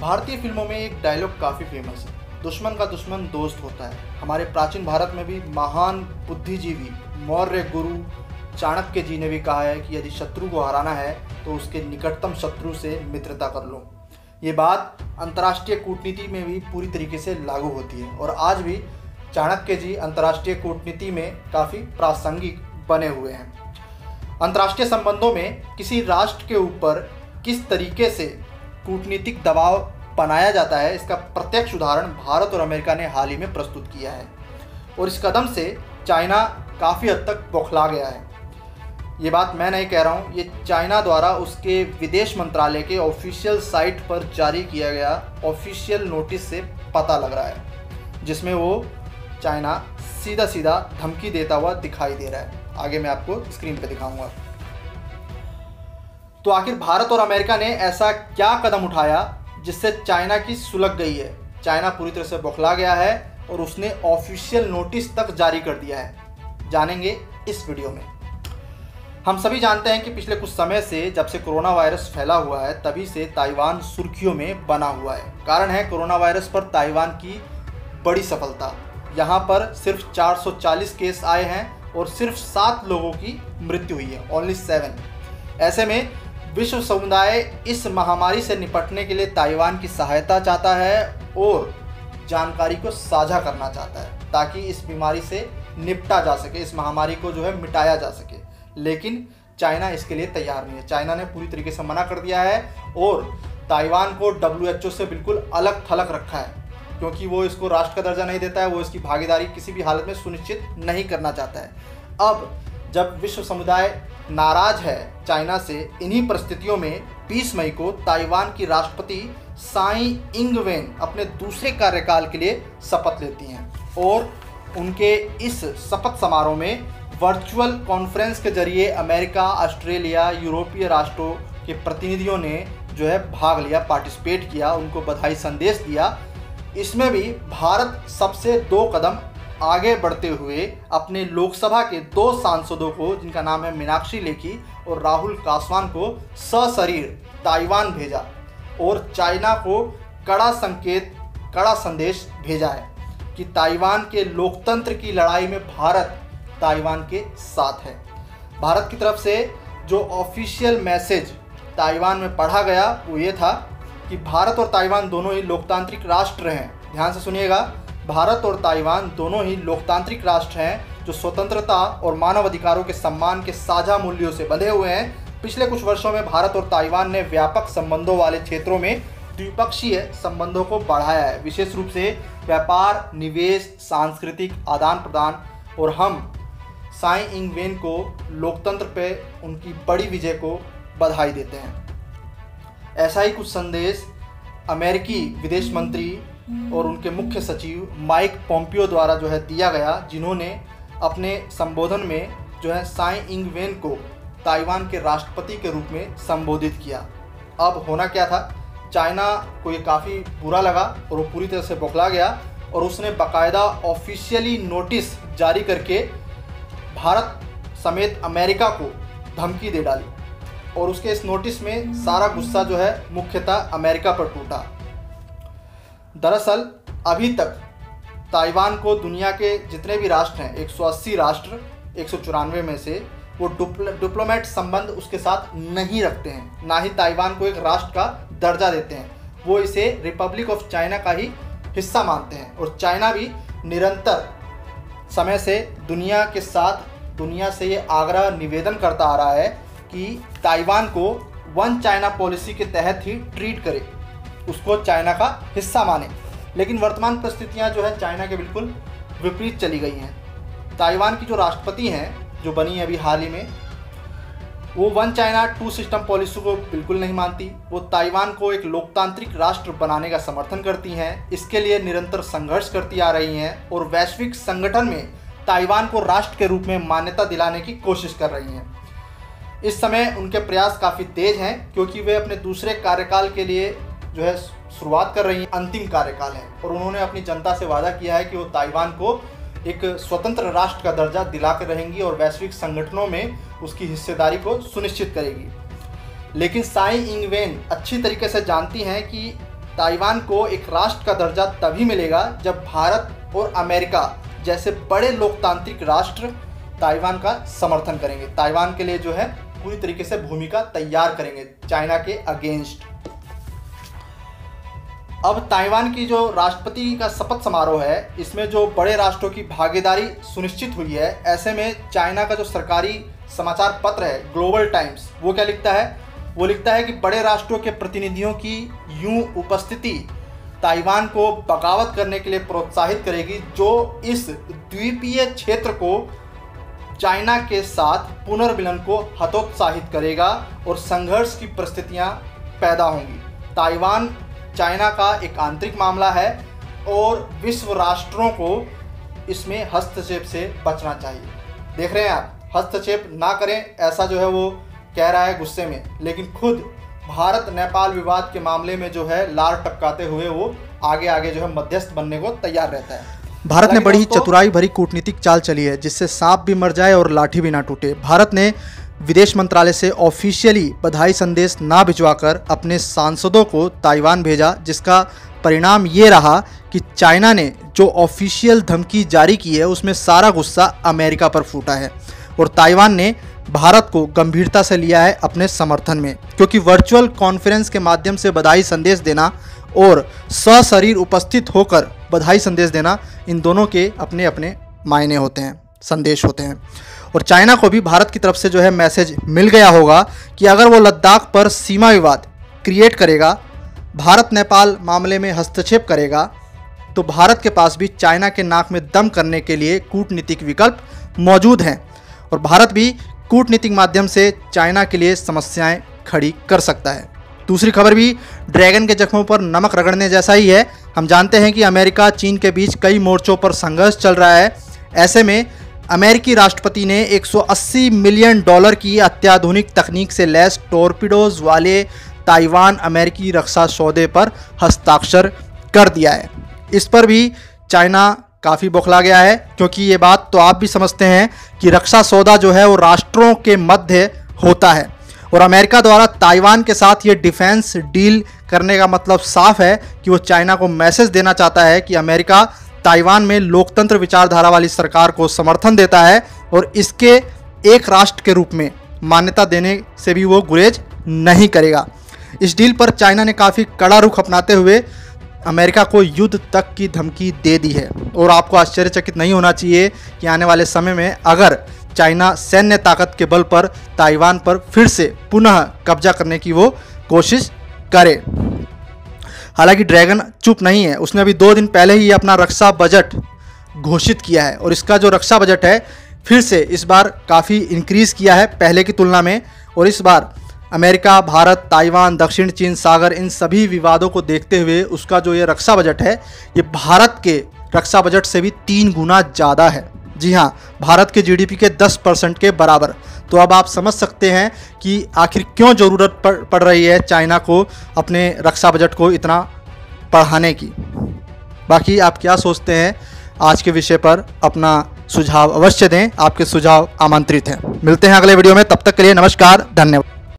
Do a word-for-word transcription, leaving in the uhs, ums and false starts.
भारतीय फिल्मों में एक डायलॉग काफ़ी फेमस है, दुश्मन का दुश्मन दोस्त होता है। हमारे प्राचीन भारत में भी महान बुद्धिजीवी मौर्य गुरु चाणक्य जी ने भी कहा है कि यदि शत्रु को हराना है तो उसके निकटतम शत्रु से मित्रता कर लो। ये बात अंतर्राष्ट्रीय कूटनीति में भी पूरी तरीके से लागू होती है और आज भी चाणक्य जी अंतर्राष्ट्रीय कूटनीति में काफ़ी प्रासंगिक बने हुए हैं। अंतर्राष्ट्रीय संबंधों में किसी राष्ट्र के ऊपर किस तरीके से कूटनीतिक दबाव बनाया जाता है, इसका प्रत्यक्ष उदाहरण भारत और अमेरिका ने हाल ही में प्रस्तुत किया है और इस कदम से चाइना काफ़ी हद तक बौखला गया है। ये बात मैं नहीं कह रहा हूँ, ये चाइना द्वारा उसके विदेश मंत्रालय के ऑफिशियल साइट पर जारी किया गया ऑफिशियल नोटिस से पता लग रहा है, जिसमें वो चाइना सीधा सीधा धमकी देता हुआ दिखाई दे रहा है। आगे मैं आपको स्क्रीन पे दिखाऊंगा। तो आखिर भारत और अमेरिका ने ऐसा क्या कदम उठाया जिससे चाइना की सुलग गई है। चाइना पूरी तरह से बौखला गया है और उसने ऑफिशियल नोटिस तक जारी कर दिया है, जानेंगे इस वीडियो में। हम सभी जानते हैं कि पिछले कुछ समय से जब से कोरोना वायरस फैला हुआ है तभी से ताइवान सुर्खियों में बना हुआ है। कारण है कोरोना वायरस पर ताइवान की बड़ी सफलता। यहाँ पर सिर्फ चार सौ चालीस केस आए हैं और सिर्फ सात लोगों की मृत्यु हुई है, ओनली सेवन। ऐसे में विश्व समुदाय इस महामारी से निपटने के लिए ताइवान की सहायता चाहता है और जानकारी को साझा करना चाहता है ताकि इस बीमारी से निपटा जा सके, इस महामारी को जो है मिटाया जा सके। लेकिन चाइना इसके लिए तैयार नहीं है। चाइना ने पूरी तरीके से मना कर दिया है और ताइवान को डब्ल्यू एच ओ से बिल्कुल अलग थलग रखा है, क्योंकि वो इसको राष्ट्र का दर्जा नहीं देता है, वो इसकी भागीदारी किसी भी हालत में सुनिश्चित नहीं करना चाहता है। अब जब विश्व समुदाय नाराज है चाइना से, इन्हीं परिस्थितियों में बीस मई को ताइवान की राष्ट्रपति साई इंग वेन अपने दूसरे कार्यकाल के लिए शपथ लेती हैं और उनके इस शपथ समारोह में वर्चुअल कॉन्फ्रेंस के जरिए अमेरिका, ऑस्ट्रेलिया, यूरोपीय राष्ट्रों के प्रतिनिधियों ने जो है भाग लिया, पार्टिसिपेट किया, उनको बधाई संदेश दिया। इसमें भी भारत सबसे दो कदम आगे बढ़ते हुए अपने लोकसभा के दो सांसदों को, जिनका नाम है मीनाक्षी लेखी और राहुल कासवान को, सशरीर ताइवान भेजा और चाइना को कड़ा संकेत, कड़ा संदेश भेजा है कि ताइवान के लोकतंत्र की लड़ाई में भारत ताइवान के साथ है। भारत की तरफ से जो ऑफिशियल मैसेज ताइवान में पढ़ा गया वो ये था कि भारत और ताइवान दोनों ही लोकतांत्रिक राष्ट्र हैं। ध्यान से सुनिएगा, भारत और ताइवान दोनों ही लोकतांत्रिक राष्ट्र हैं जो स्वतंत्रता और मानव अधिकारों के सम्मान के साझा मूल्यों से बंधे हुए हैं। पिछले कुछ वर्षों में भारत और ताइवान ने व्यापक संबंधों वाले क्षेत्रों में द्विपक्षीय संबंधों को बढ़ाया है, विशेष रूप से व्यापार, निवेश, सांस्कृतिक आदान प्रदान। और हम साई इंग वेन को लोकतंत्र पे उनकी बड़ी विजय को बधाई देते हैं। ऐसा ही कुछ संदेश अमेरिकी विदेश मंत्री और उनके मुख्य सचिव माइक पोम्पियो द्वारा जो है दिया गया, जिन्होंने अपने संबोधन में जो है साई इंग वेन को ताइवान के राष्ट्रपति के रूप में संबोधित किया। अब होना क्या था, चाइना को ये काफ़ी बुरा लगा और वो पूरी तरह से बौखला गया और उसने बाकायदा ऑफिशियली नोटिस जारी करके भारत समेत अमेरिका को धमकी दे डाली और उसके इस नोटिस में सारा गुस्सा जो है मुख्यतः अमेरिका पर टूटा। दरअसल अभी तक ताइवान को दुनिया के जितने भी राष्ट्र हैं, एक सौ अस्सी राष्ट्र एक सौ चौरानवे में से, वो डिप्लोमेट संबंध उसके साथ नहीं रखते हैं, ना ही ताइवान को एक राष्ट्र का दर्जा देते हैं। वो इसे रिपब्लिक ऑफ चाइना का ही हिस्सा मानते हैं और चाइना भी निरंतर समय से दुनिया के साथ दुनिया से ये आग्रह निवेदन करता आ रहा है कि ताइवान को वन चाइना पॉलिसी के तहत ही ट्रीट करे, उसको चाइना का हिस्सा माने। लेकिन वर्तमान परिस्थितियां जो है चाइना के बिल्कुल विपरीत चली गई हैं। ताइवान की जो राष्ट्रपति हैं, जो बनी है अभी हाल ही में, वो one China two system policy को बिल्कुल नहीं मानती। वो ताइवान को एक लोकतांत्रिक राष्ट्र बनाने का समर्थन करती हैं, इसके लिए निरंतर संघर्ष करती आ रही हैं और वैश्विक संगठन में ताइवान को राष्ट्र के रूप में मान्यता दिलाने की कोशिश कर रही हैं। इस समय उनके प्रयास काफ़ी तेज हैं क्योंकि वे अपने दूसरे कार्यकाल के लिए जो है शुरुआत कर रही हैं, अंतिम कार्यकाल है और उन्होंने अपनी जनता से वादा किया है कि वो ताइवान को एक स्वतंत्र राष्ट्र का दर्जा दिलाकर रहेंगी और वैश्विक संगठनों में उसकी हिस्सेदारी को सुनिश्चित करेगी। लेकिन साई इंग वेन अच्छी तरीके से जानती हैं कि ताइवान को एक राष्ट्र का दर्जा तभी मिलेगा जब भारत और अमेरिका जैसे बड़े लोकतांत्रिक राष्ट्र ताइवान का समर्थन करेंगे, ताइवान के लिए जो है पूरी तरीके से भूमिका तैयार करेंगे चाइना के अगेंस्ट। अब ताइवान की जो राष्ट्रपति का शपथ समारोह है, इसमें जो बड़े राष्ट्रों की भागीदारी सुनिश्चित हुई है। ऐसे में चाइना का जो सरकारी समाचार पत्र है ग्लोबल टाइम्स, वो क्या लिखता है? वो लिखता है कि बड़े राष्ट्रों के प्रतिनिधियों की यूं उपस्थिति ताइवान को बगावत करने के लिए प्रोत्साहित करेगी, जो इस द्वीपीय क्षेत्र को चाइना के साथ पुनर्मिलन को हतोत्साहित करेगा और संघर्ष की परिस्थितियां पैदा होंगी। ताइवान चाइना का एक आंतरिक मामला है और विश्व राष्ट्रों को इसमें हस्तक्षेप से बचना चाहिए। देख रहे हैं आप, हस्तक्षेप ना करें ऐसा जो है वो कह रहा है गुस्से में, लेकिन खुद भारत नेपाल विवाद के मामले में जो है लार टपकाते हुए वो आगे आगे जो है मध्यस्थ बनने को तैयार रहता है। भारत ने बड़ी चतुराई भरी कूटनीतिक चाल चली है जिससे सांप भी मर जाए और लाठी भी ना टूटे। भारत ने विदेश मंत्रालय से ऑफिशियली बधाई संदेश ना भिजवाकर अपने सांसदों को ताइवान भेजा, जिसका परिणाम ये रहा कि चाइना ने जो ऑफिशियल धमकी जारी की है उसमें सारा गुस्सा अमेरिका पर फूटा है और ताइवान ने भारत को गंभीरता से लिया है अपने समर्थन में, क्योंकि वर्चुअल कॉन्फ्रेंस के माध्यम से बधाई संदेश देना और सशरीर उपस्थित होकर बधाई संदेश देना, इन दोनों के अपने अपने मायने होते हैं, संदेश होते हैं। और चाइना को भी भारत की तरफ से जो है मैसेज मिल गया होगा कि अगर वो लद्दाख पर सीमा विवाद क्रिएट करेगा, भारत नेपाल मामले में हस्तक्षेप करेगा, तो भारत के पास भी चाइना के नाक में दम करने के लिए कूटनीतिक विकल्प मौजूद हैं और भारत भी कूटनीतिक माध्यम से चाइना के लिए समस्याएं खड़ी कर सकता है। दूसरी खबर भी ड्रैगन के जख्मों पर नमक रगड़ने जैसा ही है। हम जानते हैं कि अमेरिका चीन के बीच कई मोर्चों पर संघर्ष चल रहा है। ऐसे में अमेरिकी राष्ट्रपति ने एक सौ अस्सी मिलियन डॉलर की अत्याधुनिक तकनीक से लैस टॉर्पीडोज वाले ताइवान अमेरिकी रक्षा सौदे पर हस्ताक्षर कर दिया है। इस पर भी चाइना काफ़ी बौखला गया है, क्योंकि ये बात तो आप भी समझते हैं कि रक्षा सौदा जो है वो राष्ट्रों के मध्य होता है और अमेरिका द्वारा ताइवान के साथ ये डिफेंस डील करने का मतलब साफ है कि वो चाइना को मैसेज देना चाहता है कि अमेरिका ताइवान में लोकतंत्र विचारधारा वाली सरकार को समर्थन देता है और इसके एक राष्ट्र के रूप में मान्यता देने से भी वो गुरेज नहीं करेगा। इस डील पर चाइना ने काफ़ी कड़ा रुख अपनाते हुए अमेरिका को युद्ध तक की धमकी दे दी है और आपको आश्चर्यचकित नहीं होना चाहिए कि आने वाले समय में अगर चाइना सैन्य ताकत के बल पर ताइवान पर फिर से पुनः कब्जा करने की वो कोशिश करे। हालांकि ड्रैगन चुप नहीं है, उसने अभी दो दिन पहले ही अपना रक्षा बजट घोषित किया है और इसका जो रक्षा बजट है फिर से इस बार काफ़ी इंक्रीज़ किया है पहले की तुलना में। और इस बार अमेरिका, भारत, ताइवान, दक्षिण चीन सागर, इन सभी विवादों को देखते हुए उसका जो ये रक्षा बजट है ये भारत के रक्षा बजट से भी तीन गुना ज़्यादा है। जी हाँ, भारत के जीडीपी के दस परसेंट के बराबर। तो अब आप समझ सकते हैं कि आखिर क्यों ज़रूरत पड़ पड़ रही है चाइना को अपने रक्षा बजट को इतना बढ़ाने की। बाकी आप क्या सोचते हैं आज के विषय पर, अपना सुझाव अवश्य दें। आपके सुझाव आमंत्रित हैं। मिलते हैं अगले वीडियो में, तब तक के लिए नमस्कार, धन्यवाद।